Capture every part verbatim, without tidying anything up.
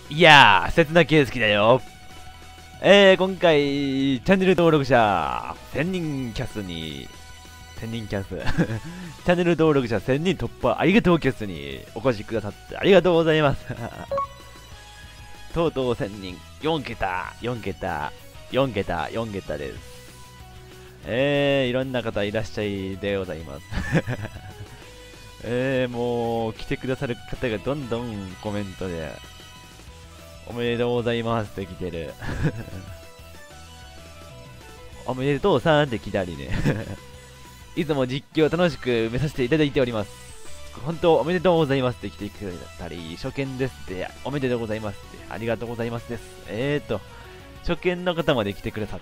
いやー、刹那圭介だよ。えー、今回、チャンネル登録者せんにんキャスに、せんにんキャス、チャンネル登録者せんにん突破ありがとうキャスにお越しくださってありがとうございます。とうとうせんにん、よんけた、よんけた、よんけた、よんけたです。えー、いろんな方いらっしゃいでございます。えー、もう、来てくださる方がどんどんコメントで、おめでとうございますって来てる。おめでとうさんって来たりね。いつも実況楽しく見させていただいております。本当おめでとうございますって来てくれたり、初見ですって、おめでとうございますって、ありがとうございますです。えーと、初見の方まで来てくださって。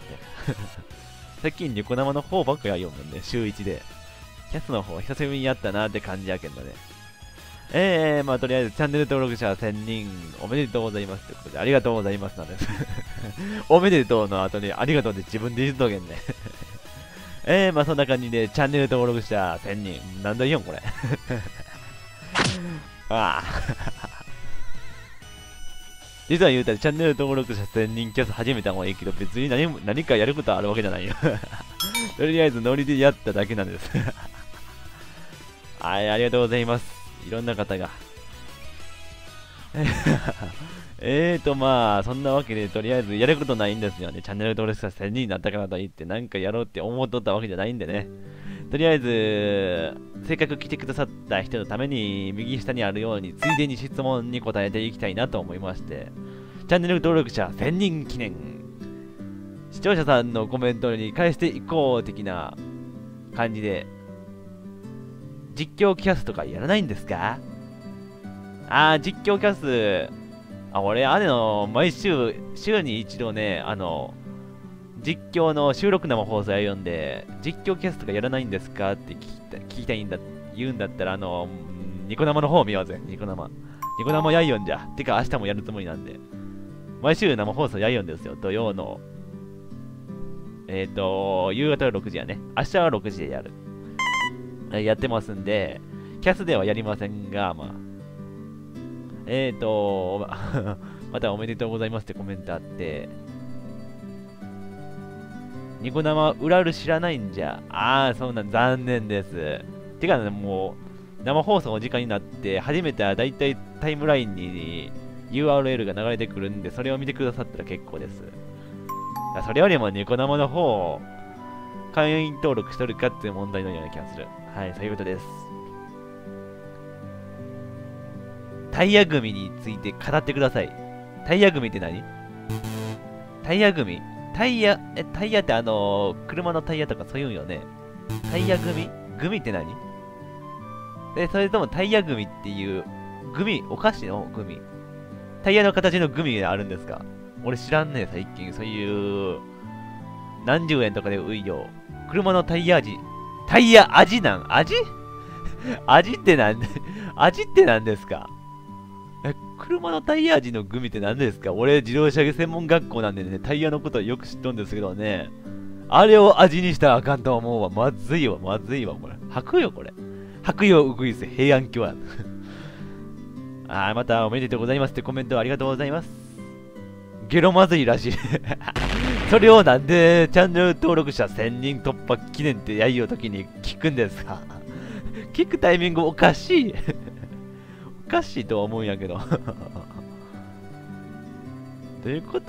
最近ニコ生の方ばっかやよもんね、週いちで。キャスの方久しぶりにやったなって感じやけどね。えー、まあとりあえずチャンネル登録者せんにんおめでとうございますということで、ありがとうございますなんです。おめでとうの後にありがとうで自分で言うとけんね。えー、まあそんな感じでチャンネル登録者せんにん。なんだ言うんこれ。ああ。実は言うたらチャンネル登録者せんにんキャス始めた方がいいけど、別に何も何かやることあるわけじゃないよ。とりあえずノリでやっただけなんです。はい、ありがとうございます。いろんな方が。えーとまあ、そんなわけでとりあえずやることないんですよね。チャンネル登録者せんにんになったからといってなんかやろうって思っとったわけじゃないんでね。とりあえず、せっかく来てくださった人のために右下にあるようについでに質問に答えていきたいなと思いまして、チャンネル登録者せんにん記念、視聴者さんのコメントに返していこう的な感じで、実況キャスとかやらないんですか？あー、実況キャス、あ、俺、あれの、毎週、週に一度ね、あの、実況の収録生放送やるんで、実況キャスとかやらないんですかって聞きた聞きたいんだ、言うんだったら、あの、ニコ生の方見ようぜ、ニコ生。ニコ生やいよんじゃ。てか、明日もやるつもりなんで。毎週生放送やいよんですよ、土曜の。えっ、ー、と、夕方ろくじやね。明日はろくじでやる。やってますんで、キャスではやりませんが、まあ。えーと、またおめでとうございますってコメントあって、ニコ生、ウラル知らないんじゃ。あー、そうなん、残念です。てかね、もう、生放送の時間になって、初めてはだいたいタイムラインに ユーアールエル が流れてくるんで、それを見てくださったら結構です。それよりもニコ生の方、会員登録しとるかっていう問題のような気がする。はい、そういうことです。タイヤ組について語ってください。タイヤ組って何？タイヤ組タイヤ、え、タイヤってあのー、車のタイヤとかそういうんよね。タイヤ組組って何？え、それともタイヤ組っていう、グミ、お菓子のグミ。タイヤの形のグミがあるんですか？俺知らんねえ、最近。そういう、何十円とかで売いよ。車のタイヤ味。タイヤ味なん味味ってなんで味って何ですか？え、車のタイヤ味のグミって何ですか？俺、自動車専門学校なんでね、タイヤのことはよく知っとんですけどね。あれを味にしたらあかんと思うわ。まずいわ、まずいわ、これ。吐くよ、これ。吐くよ、うぐいす、平安京は。あー、またおめでとうございますってコメントありがとうございます。ゲロまずいらしい。それをなんでチャンネル登録者せんにん突破記念ってやりようときに聞くんですか？聞くタイミングおかしい。おかしいとは思うんやけど。どういうこと？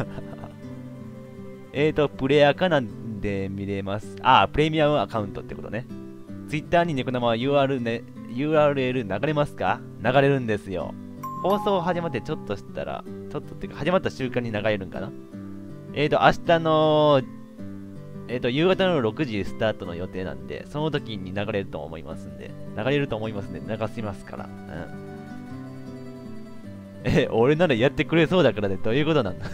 えーと、プレイアカなんで見れます。ああ、プレミアムアカウントってことね。Twitter にニコ生は ユーアール ね、ユーアールエル 流れますか？流れるんですよ。放送始まってちょっとしたら、ちょっとっていうか始まった瞬間に流れるんかな？えーと、明日の、えーと、夕方のろくじスタートの予定なんで、その時に流れると思いますんで、流れると思いますんで、流しますから。うん。え、俺ならやってくれそうだからね、どういうことなんだ？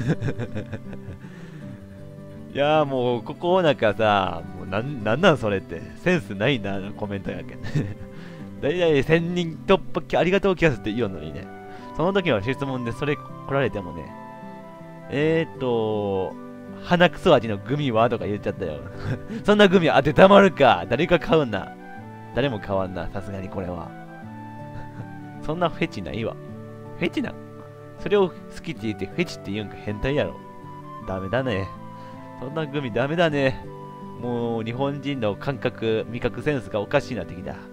いやーもう、ここなんかさ、もうなん、なんなんそれって。センスないな、コメントやけん。だいたいせんにん突破、ありがとうキャスって言うのにね。その時は質問でそれ来られてもね、えーと、鼻くそ味のグミはとか言っちゃったよ。そんなグミ当てたまるか。誰か買うな。誰も買わんな。さすがにこれは。そんなフェチないわ。フェチなん？ それを好きって言ってフェチって言うんか変態やろ。ダメだね。そんなグミダメだね。もう日本人の感覚、味覚センスがおかしいなってきた。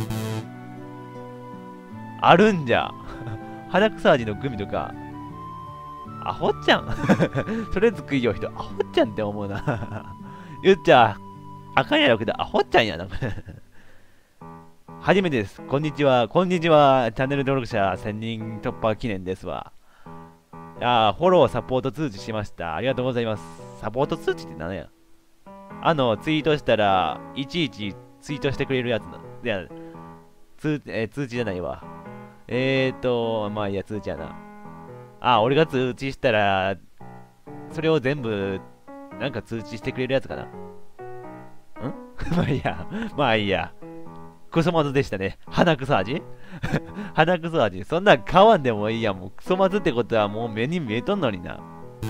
あるんじゃ。鼻くそ味のグミとか。アホちゃん。それ作りよ人、アホちゃんって思うな。言っちゃ、あかんやろけど、アホちゃんやな。初めてです。こんにちは。こんにちは。チャンネル登録者せんにん突破記念ですわ。いやー、フォロー、サポート通知しました。ありがとうございます。サポート通知って何や？あの、ツイートしたら、いちいちツイートしてくれるやつな。いや、通、えー通知じゃないわ。えーと、まあいいや、通知やな。あ、俺が通知したら、それを全部、なんか通知してくれるやつかな。んまあいいや。まあいいや。クソまずでしたね。鼻くそ味鼻くそ味。そんなん買わんでもいいや。もうクソまずってことはもう目に見えとんのにな。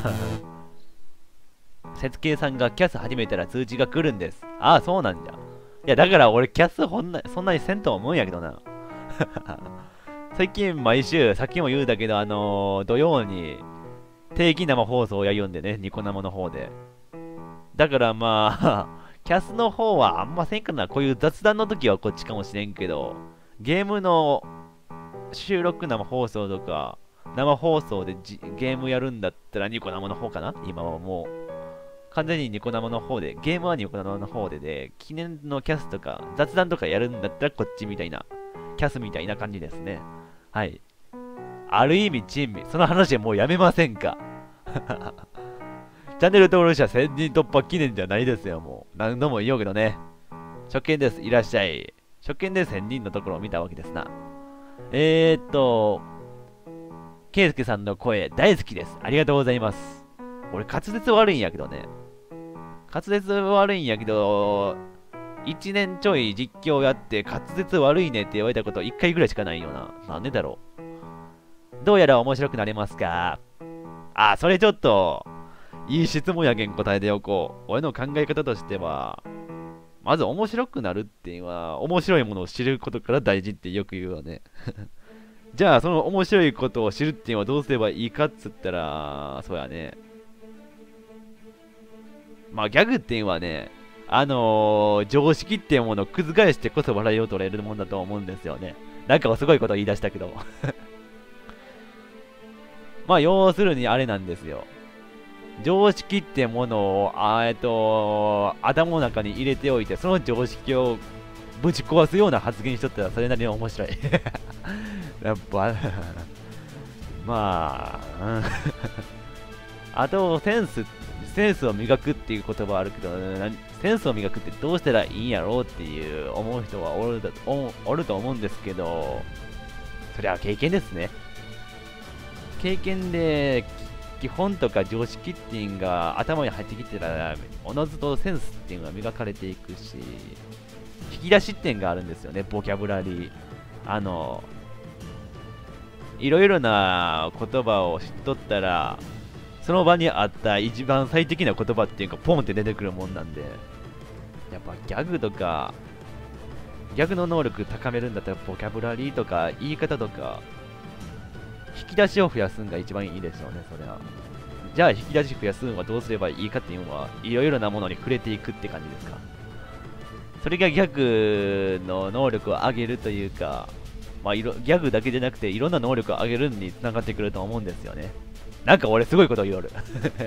節計さんがキャス始めたら通知が来るんです。ああ、そうなんじゃ。いや、だから俺キャスほんなそんなにせんと思うんやけどな。最近毎週、さっきも言うだけど、あのー、土曜に定期生放送をやるんでね、ニコ生の方で。だからまあ、キャスの方はあんませんかな。こういう雑談の時はこっちかもしれんけど、ゲームの収録生放送とか、生放送でじゲームやるんだったらニコ生の方かな。今はもう。完全にニコ生の方で、ゲームはニコ生の方でで、記念のキャスとか、雑談とかやるんだったらこっちみたいな、キャスみたいな感じですね。はい。ある意味珍味。その話はもうやめませんか。チャンネル登録者せんにん突破記念じゃないですよ、もう。何度も言おうけどね。初見です。いらっしゃい。初見でせんにんのところを見たわけですな。えーっと、ケイスケさんの声大好きです。ありがとうございます。俺滑舌悪いんやけどね。滑舌悪いんやけど、いちねんちょい実況やって滑舌悪いねって言われたこといっかいぐらいしかないよな。なんでだろう。どうやら面白くなれますか？あ、それちょっと、いい質問やけん答えておこう。俺の考え方としては、まず面白くなるっていうのは、面白いものを知ることから大事ってよく言うよね。じゃあ、その面白いことを知るっていうのはどうすればいいかっつったら、そうやね。まあ、ギャグっていうのはね、あのー、常識っていうものを覆してこそ笑いを取れるもんだと思うんですよね。なんかすごいこと言い出したけど。まあ、要するにあれなんですよ。常識ってものを、あえっと、頭の中に入れておいて、その常識をぶち壊すような発言しとったらそれなりに面白い。やっぱ、まあ、うん、あと、センス、センスを磨くっていう言葉あるけど、センスを磨くってどうしたらいいんやろうっていう思う人はおるだおおると思うんですけど、それは経験ですね。経験で、基本とか常識っていうのが頭に入ってきてたら、おのずとセンスっていうのが磨かれていくし、引き出し点があるんですよね、ボキャブラリー。あの、いろいろな言葉を知っとったら、その場にあった一番最適な言葉っていうか、ポンって出てくるもんなんで、やっぱギャグとか、ギャグの能力高めるんだったら、ボキャブラリーとか、言い方とか、引き出しを増やすんが一番いいでしょうね、それは。じゃあ、引き出し増やすのはどうすればいいかっていうのは、いろいろなものに触れていくって感じですか。それがギャグの能力を上げるというか、まあ、いろギャグだけじゃなくて、いろんな能力を上げるにつながってくると思うんですよね。なんか俺すごいこと言おる。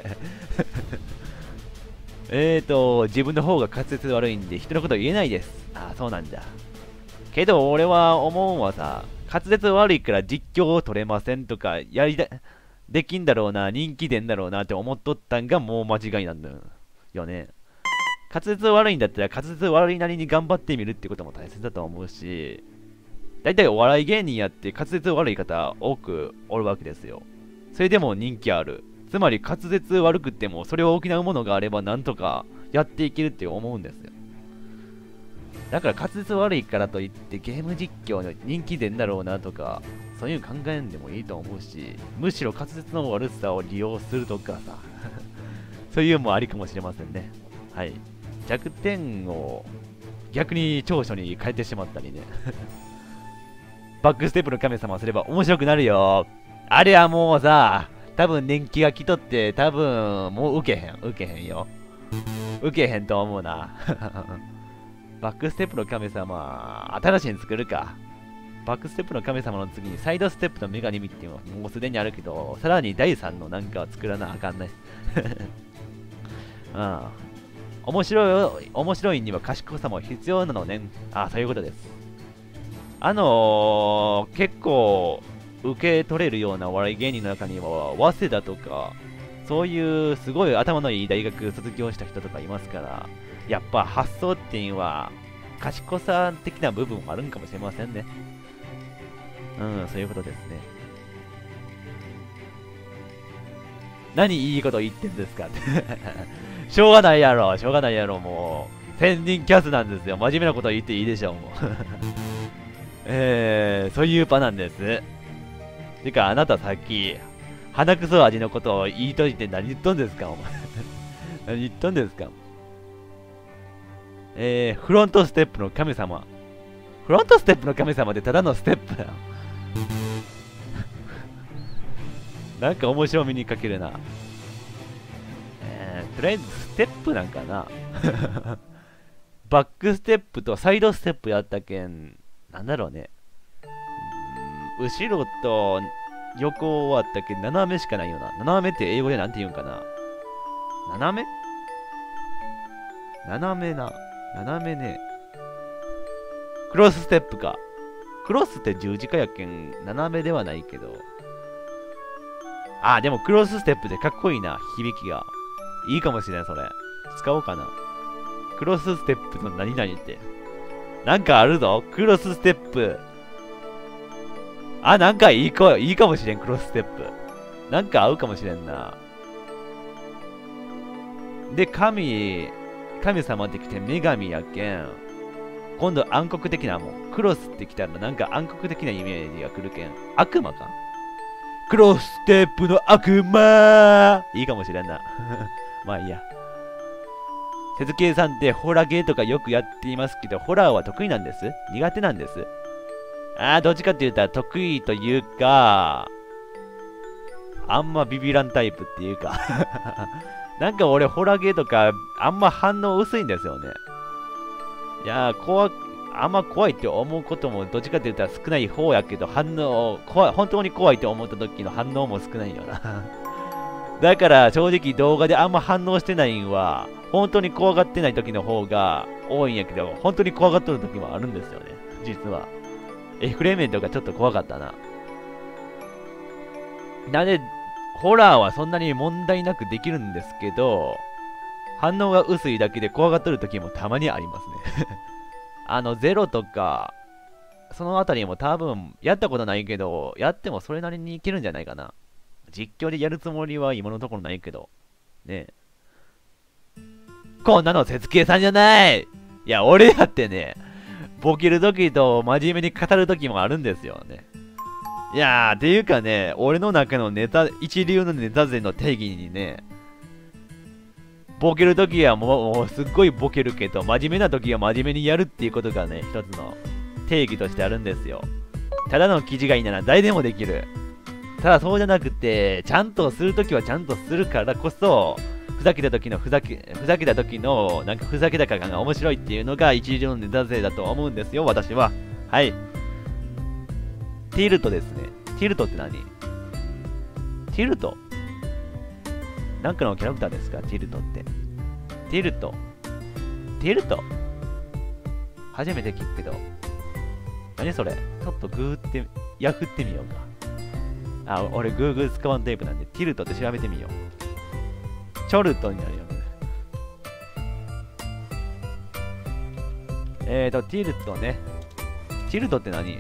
えーと、自分の方が滑舌悪いんで人のこと言えないです。ああ、そうなんだ。けど俺は思うのはさ、滑舌悪いから実況を取れませんとか、やりだ、できんだろうな、人気出んだろうなって思っとったんがもう間違いなんだよね。滑舌悪いんだったら滑舌悪いなりに頑張ってみるってことも大切だと思うし、だいたいお笑い芸人やって滑舌悪い方多くおるわけですよ。それでも人気ある。つまり滑舌悪くってもそれを補うものがあればなんとかやっていけるって思うんですよ。だから滑舌悪いからといってゲーム実況の人気出んだろうなとか、そういうの考えんでもいいと思うし、むしろ滑舌の悪さを利用するとかさ、そういうのもありかもしれませんね。はい。弱点を逆に長所に変えてしまったりね。バックステップの神様をすれば面白くなるよ。 あれはもうさ、多分年季が来とって、多分もう受けへん。受けへんよ。受けへんと思うな。バックステップの神様、新しいの作るか。バックステップの神様の次にサイドステップの女神っていうのはもうすでにあるけど、さらにだいさんのなんかを作らなあかんね。うん。面白い、面白いには賢さも必要なのね。あ、そういうことです。あのー、結構受け取れるようなお笑い芸人の中には、早稲田とか、そういうすごい頭のいい大学卒業した人とかいますから、やっぱ発想っていうのは、賢さ的な部分もあるんかもしれませんね。うん、そういうことですね。何いいこと言ってんですかってしょうがないやろ、しょうがないやろ、もう。専任キャスなんですよ。真面目なこと言っていいでしょう、もう。えー、そういう場なんです。てか、あなたさっき、鼻くそ味のことを言いといて何言っとんですか、お前。何言っとんですか。えー、フロントステップの神様。フロントステップの神様でただのステップだ。なんか面白みにかけるな。えー、とりあえずステップなんかな。バックステップとサイドステップやったけん、なんだろうね。うーん、後ろと横はあったけん、斜めしかないよな。斜めって英語でなんて言うんかな。斜め斜めな。斜めね。クロスステップか。クロスって十字架やけん、斜めではないけど。あー、でもクロスステップでかっこいいな、響きが。いいかもしれん、それ。使おうかな。クロスステップと何々って。なんかあるぞ、クロスステップ。あ、なんかいいか、いいかもしれん、クロスステップ。なんか合うかもしれんな。で、神、神様ってきて女神やけん。今度暗黒的なもん。クロスってきたらなんか暗黒的なイメージが来るけん。悪魔かクロスステップの悪魔いいかもしれんな。まあいいや。節計さんってホラーゲーとかよくやっていますけど、ホラーは得意なんです苦手なんですああ、どっちかって言ったら得意というか、あんまビビらんタイプっていうか。なんか俺ホラーゲーとかあんま反応薄いんですよね。いやー、怖あんま怖いって思うこともどっちかって言ったら少ない方やけど、反応、怖い、本当に怖いって思った時の反応も少ないよな。だから正直動画であんま反応してないんは、本当に怖がってない時の方が多いんやけど、本当に怖がっとる時もあるんですよね、実は。エフレメントがちょっと怖かったな。なんで、ホラーはそんなに問題なくできるんですけど、反応が薄いだけで怖がっとる時もたまにありますね。あの、ゼロとか、そのあたりも多分、やったことないけど、やってもそれなりにいけるんじゃないかな。実況でやるつもりは今のところないけど。ねえ。こんなの節計さんじゃない。いや、俺だってね、ボケるときと真面目に語るときもあるんですよね。いやー、っていうかね、俺の中のネタ、一流のネタ勢の定義にね、ボケるときはもう、もうすっごいボケるけど、真面目なときは真面目にやるっていうことがね、一つの定義としてあるんですよ。ただの記事がいいなら誰でもできる。ただそうじゃなくて、ちゃんとするときはちゃんとするからこそ、ふざけたときのふざけ、ふざけたときの、なんかふざけた感が面白いっていうのが一流のネタ勢だと思うんですよ、私は。はい。ティルトですね。ティルトって何？ティルトなんかのキャラクターですか？ティルトって。ティルト。ティルト初めて聞くけど。何それ？ちょっとグーって、ヤフってみようか。あ、俺グーグル使わんテープなんで、ティルトって調べてみよう。チョルトになるよね。えーと、ティルトね。ティルトって何？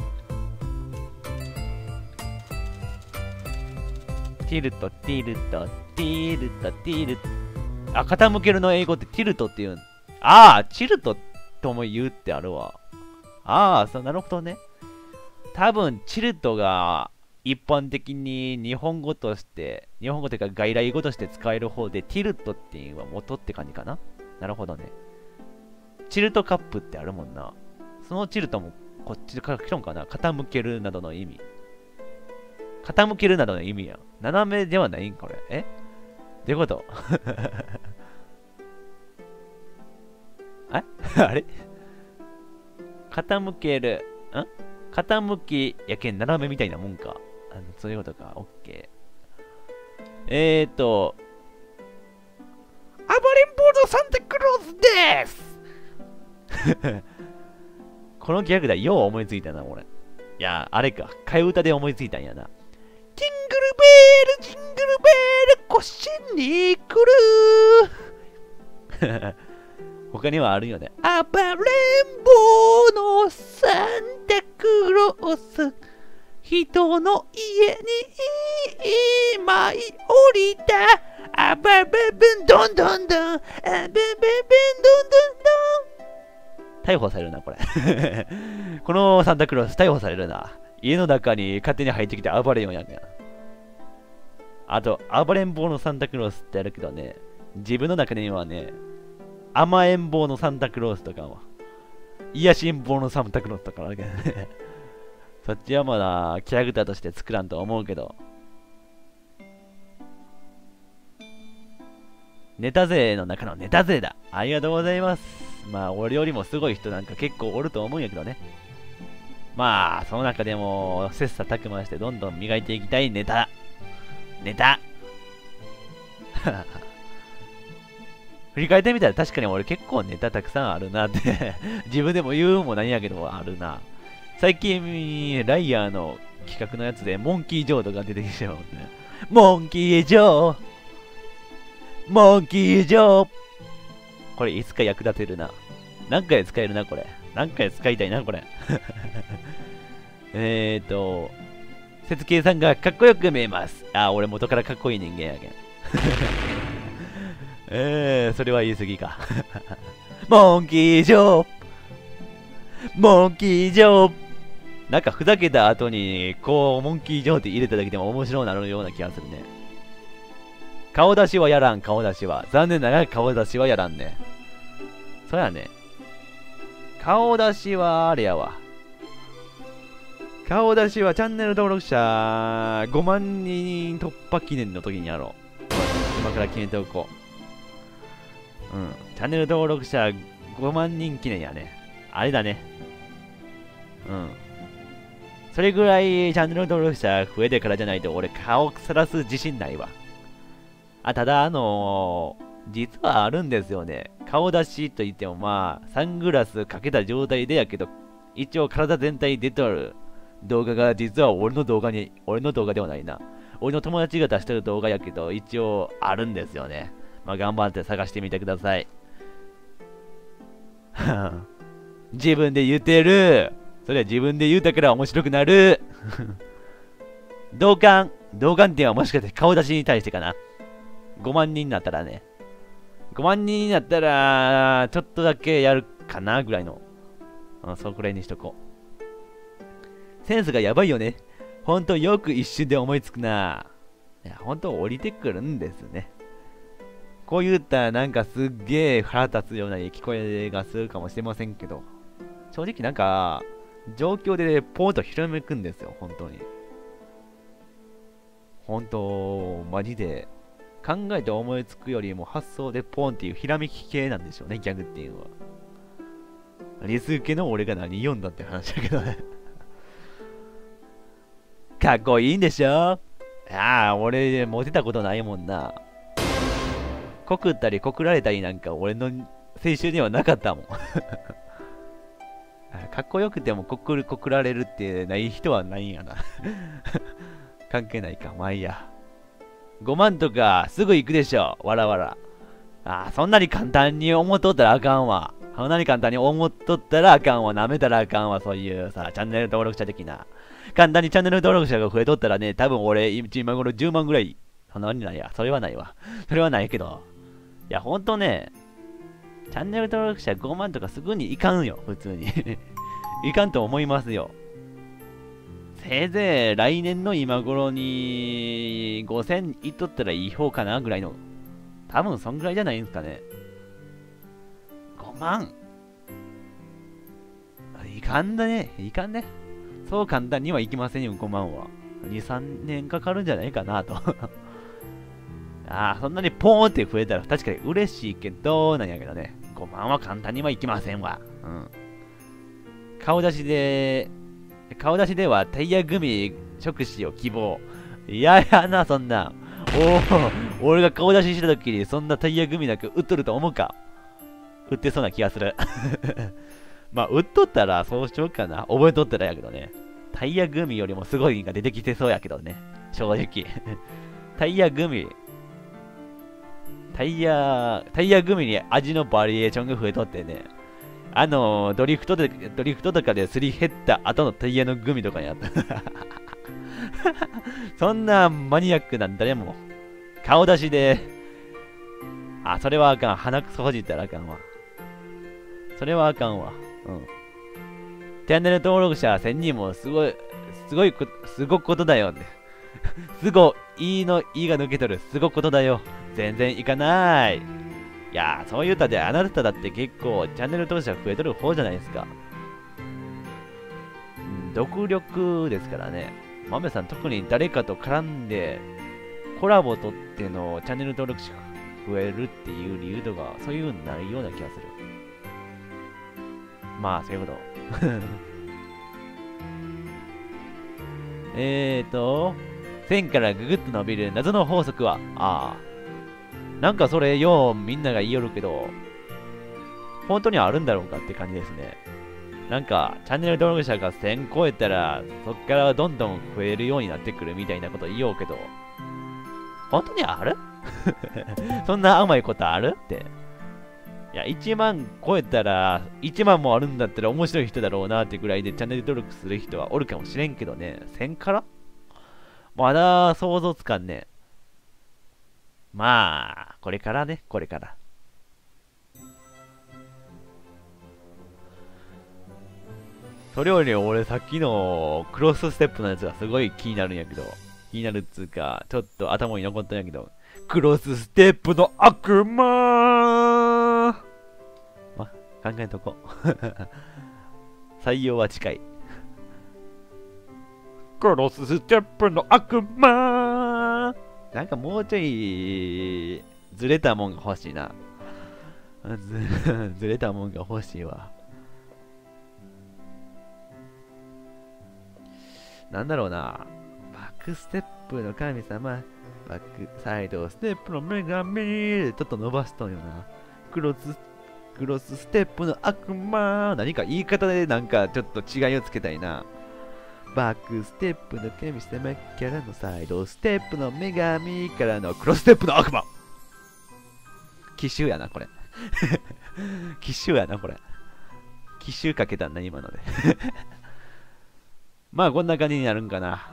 ティルト、ティルト、ティルト、ティルト。あ、傾けるの英語ってティルトって言うん。ああ、チルトとも言うってあるわ。ああ、そう、なるほどね。多分、チルトが一般的に日本語として、日本語というか外来語として使える方で、ティルトっていうのは元って感じかな。なるほどね。チルトカップってあるもんな。そのチルトもこっちで書きとんかな。傾けるなどの意味。 傾けるなどの意味や。斜めではないんこれ。えどういうことああれ傾ける。ん傾きやけん斜めみたいなもんか。あのそういうことか。オッケー。えーと、暴れん坊のサンタクロースですこのギャグだ。よう思いついたな、俺。いや、あれか。替え歌で思いついたんやな。ジングルベール、ジングルベール、腰に来る他にはあるよね。暴れん坊のサンタクロース、人の家に今降りた。あばばばんどんどんどん、あばばばんどんどんどん。逮捕されるな、これ。このサンタクロース逮捕されるな。家の中に勝手に入ってきて暴れよんやんや。あと、暴れん坊のサンタクロースってあるけどね、自分の中にはね、甘えん坊のサンタクロースとかは、癒しん坊のサンタクロースとかあるけどね。そっちはまだキャラクターとして作らんと思うけど。ネタ勢の中のネタ勢だ。ありがとうございます。まあ、俺よりもすごい人なんか結構おると思うんやけどね。まあ、その中でも、切磋琢磨してどんどん磨いていきたいネタ。ネタ振り返ってみたら確かに俺結構ネタたくさんあるなって自分でも言うもなんやけどあるな。最近、ライアーの企画のやつでモンキージョーとか出てきてますね。モンキージョーモンキージョーこれいつか役立てるな。何回使えるな、これ。何回使いたいな、これ。えーと、節計さんがかっこよく見えます。あ、俺元からかっこいい人間やけん。えー、それは言い過ぎか。モンキージョーモンキージョーなんかふざけた後に、こう、モンキージョーって入れただけでも面白くなるような気がするね。顔出しはやらん、顔出しは。残念ながら顔出しはやらんね。そやね。顔出しはあれやわ。顔出しはチャンネル登録者ごまんにん突破記念の時にやろう。今から決めておこう。うん。チャンネル登録者ごまんにん記念やね。あれだね。うん。それぐらいチャンネル登録者増えてからじゃないと俺顔さらす自信ないわ。あ、ただあのー、実はあるんですよね。顔出しといってもまあ、サングラスかけた状態でやけど、一応体全体出とる動画が実は俺の動画に、俺の動画ではないな。俺の友達が出してる動画やけど、一応あるんですよね。まあ頑張って探してみてください。自分で言ってる。それは自分で言うたから面白くなる。同感。同感っていうのはもしかして顔出しに対してかな。ごまんにんになったらね。ごまんにんになったら、ちょっとだけやるかなぐらいの。うん、そこくらいにしとこう。センスがやばいよね。ほんとよく一瞬で思いつくな。いや、ほんと降りてくるんですね。こう言ったらなんかすっげえ腹立つような聞こえがするかもしれませんけど、正直なんか、状況でポーンとひらめくんですよ、本当に。本当、マジで。考えて思いつくよりも発想でポンっていうひらめき系なんでしょうね、ギャグっていうのは。リス系の俺が何読んだって話だけどね。かっこいいんでしょ。ああ、俺モテたことないもんな。告ったり告られたりなんか俺の青春にはなかったもん。かっこよくても告る告られるってない人はないんやな。関係ないか、まあいいや。ごまんとかすぐ行くでしょ、わらわら。ああ、そんなに簡単に思っとったらあかんわ。そんなに簡単に思っとったらあかんわ。舐めたらあかんわ。そういうさ、チャンネル登録者的な。簡単にチャンネル登録者が増えとったらね、多分俺、今頃じゅうまんぐらい。そんなにないや。それはないわ。それはないけど。いや、ほんとね、チャンネル登録者ごまんとかすぐにいかんよ、普通に。いかんと思いますよ。せいぜい来年の今頃にごせんいっとったらいい方かなぐらいの。多分そんぐらいじゃないんすかね。ごまん。いかんだね。いかんね。そう簡単にはいきませんよ、ごまんは。 に、さんねんかかるんじゃないかなと。ああ、そんなにポーンって増えたら確かに嬉しいけど、なんやけどね。ごまんは簡単にはいきませんわ。うん。顔出しで、顔出しではタイヤ組触手を希望。いややな、そんな。おお、俺が顔出しした時にそんなタイヤ組なんか売っとると思うか？売ってそうな気がする。まあ、売っとったらそうしようかな。覚えとったらやけどね。タイヤ組よりもすごいのが出てきてそうやけどね。正直。タイヤ組。タイヤ、タイヤ組に味のバリエーションが増えとってね。あの、ドリフトで、ドリフトとかですり減った後のタイヤのグミとかにあった。そんなマニアックなん誰も。顔出しで、あ、それはあかん。鼻くそほじったらあかんわ。それはあかんわ。うん。チャンネル登録者せんにんもすごい、すごいこ、すごいことだよね。すごい、いの、いが抜けとる。すごいことだよ。全然いかない。いやー、そう言うたで、あなただって結構、チャンネル登録者増えとる方じゃないですか。うん、独力ですからね。マメさん、特に誰かと絡んで、コラボとってのチャンネル登録者増えるっていう理由とか、そういうのないような気がする。まあ、そういうこと。えーと、線からググッと伸びる謎の法則は、ああ。なんかそれようみんなが言いよるけど、本当にあるんだろうかって感じですね。なんか、チャンネル登録者がせん超えたら、そっからどんどん増えるようになってくるみたいなこと言おうけど、本当にある？そんな甘いことあるって。いや、いちまん超えたら、いちまんもあるんだったら面白い人だろうなってぐらいでチャンネル登録する人はおるかもしれんけどね。せんからまだ想像つかんね。まあ、これからね、これから。それより俺さっきのクロスステップのやつがすごい気になるんやけど、気になるっつうか、ちょっと頭に残ったんやけど、クロスステップの悪魔ま、考えとこ。採用は近い。クロスステップの悪魔なんかもうちょいずれたもんが欲しいな。ず, ずれたもんが欲しいわ。なんだろうな。バックステップの神様。バックサイドステップの女神。ちょっと伸ばしとんよな。クロス、クロスステップの悪魔。何か言い方でなんかちょっと違いをつけたいな。バックステップの神様からのサイドステップの女神からのクロスステップの悪魔。奇襲やな、これ。奇襲やな、これ。奇襲かけたんだ、今ので。まあ、こんな感じになるんかな。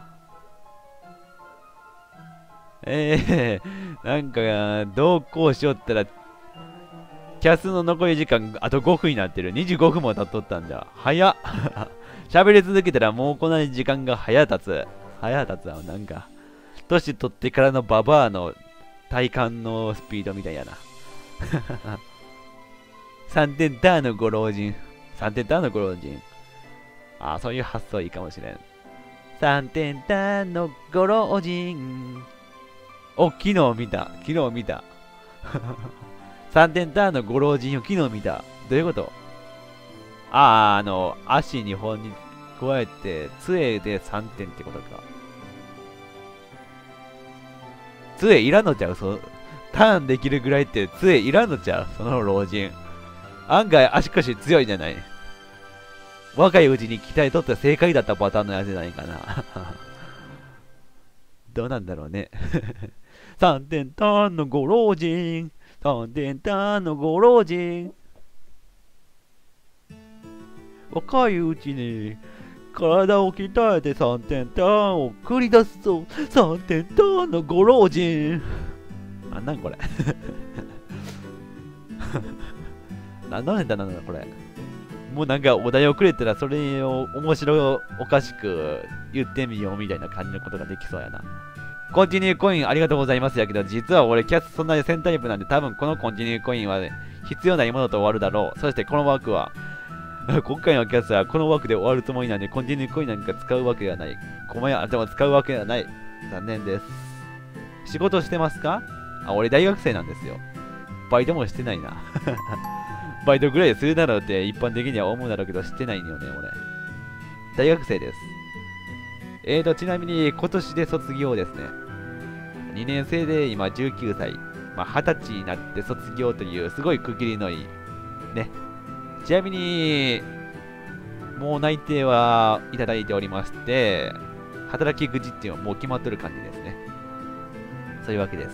えー、なんか、どうこうしよったら、キャスの残り時間、あとごふんになってる。にじゅうごふんも経っとったんだ。早っ。喋り続けたらもうこんなに時間が早経つ。早経つわ、なんか。年取ってからのババアの体感のスピードみたいやな。さんてんターンのご老人。さんてんターンのご老人。ああ、そういう発想いいかもしれん。さんてんターンのご老人。お、昨日見た。昨日見た。さんてんターンのご老人を昨日見た。どういうこと？ああ、あの、足にほんに加えて、杖でさんてんってことか。杖いらんのちゃう？そう。ターンできるぐらいって杖いらんのちゃう？その老人。案外足腰強いじゃない。若いうちに鍛えとって正解だったパターンのやつじゃないかな。どうなんだろうね。さんてんターンのご老人。さんてんターンのご老人。若いうちに体を鍛えてさんてんターンを繰り出すぞ。さんてんターンのご老人。あ、なんこれ。何のネタなんだこれ。もうなんかお題をくれたらそれを面白おかしく言ってみようみたいな感じのことができそうやな。コンティニューコインありがとうございますやけど、実は俺キャスそんなに戦タイプなんで多分このコンティニューコインは、ね、必要ないものと終わるだろう。そしてこの枠は今回のキャスはこの枠で終わるつもりなんで、コンティニューコインなんか使うわけではない。コマや頭使うわけではない。残念です。仕事してますか？あ、俺大学生なんですよ。バイトもしてないな。バイトぐらいするだろうって一般的には思うだろうけど、してないんよね、俺。大学生です。えーと、ちなみに今年で卒業ですね。にねん生で今じゅうきゅうさい。まあ、はたちになって卒業というすごい区切りのいい。ね。ちなみに、もう内定はいただいておりまして、働き口っていうのはもう決まっとる感じですね。そういうわけです。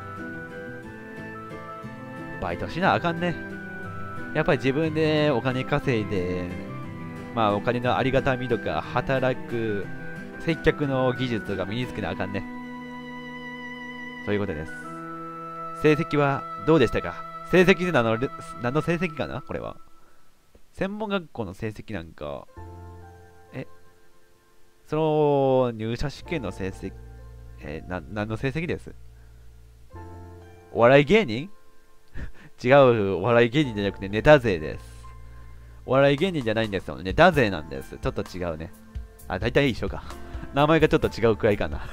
バイトしなあかんね。やっぱり自分でお金稼いで、まあお金のありがたみとか、働く、接客の技術が身につけなあかんね。そういうことです。成績はどうでしたか？成績って何の、何の成績かなこれは。専門学校の成績なんか、え、その入社試験の成績、えー、な、何の成績です？お笑い芸人違う、お笑い芸人じゃなくてネタ勢です。お笑い芸人じゃないんですよ。ネタ勢なんです。ちょっと違うね。あ、大体一緒か。名前がちょっと違うくらいかな。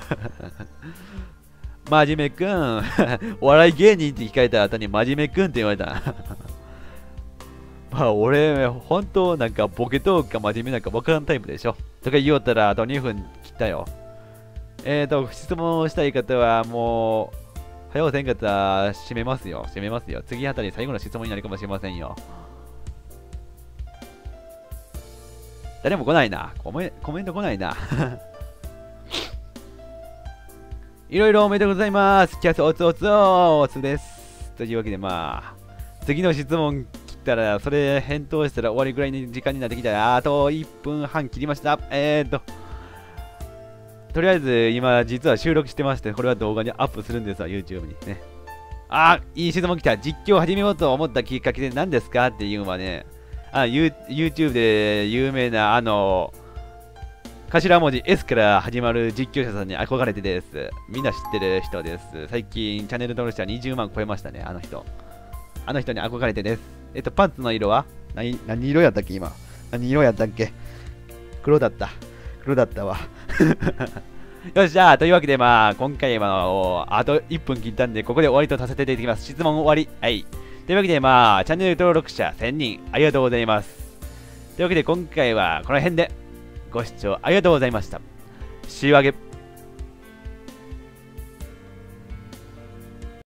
真面目くん。お笑い芸人って聞かれた後に真面目くんって言われた。まあ俺、本当なんかボケトークか真面目なんか分からんタイプでしょ。とか言おったらあとにふん切ったよ。えーと、質問したい方はもう、早うせんかったら閉めますよ。閉めますよ。次あたり最後の質問になるかもしれませんよ。誰も来ないな。コメ、コメント来ないな。いろいろおめでとうございます。キャスおつおつおつです。というわけでまあ、次の質問切ったら、それ返答したら終わりぐらいの時間になってきたら、あといっぷんはん切りました。えーと、とりあえず今実は収録してまして、これは動画にアップするんですわ、YouTube にね。あ、いい質問来た。実況を始めようと思ったきっかけで何ですかっていうのはね、あ、YouTube で有名なあの、頭文字 S から始まる実況者さんに憧れてです。みんな知ってる人です。最近チャンネル登録者にじゅうまん超えましたね、あの人。あの人に憧れてです。えっと、パンツの色は何、何色やったっけ今。何色やったっけ黒だった。黒だったわ。よし、じゃあ、というわけでまあ、今回はあといっぷん切ったんで、ここで終わりとさせていただきます。質問終わり。はい。というわけでまあ、チャンネル登録者せんにん、ありがとうございます。というわけで今回はこの辺で、ご視聴ありがとうございました。仕上げ。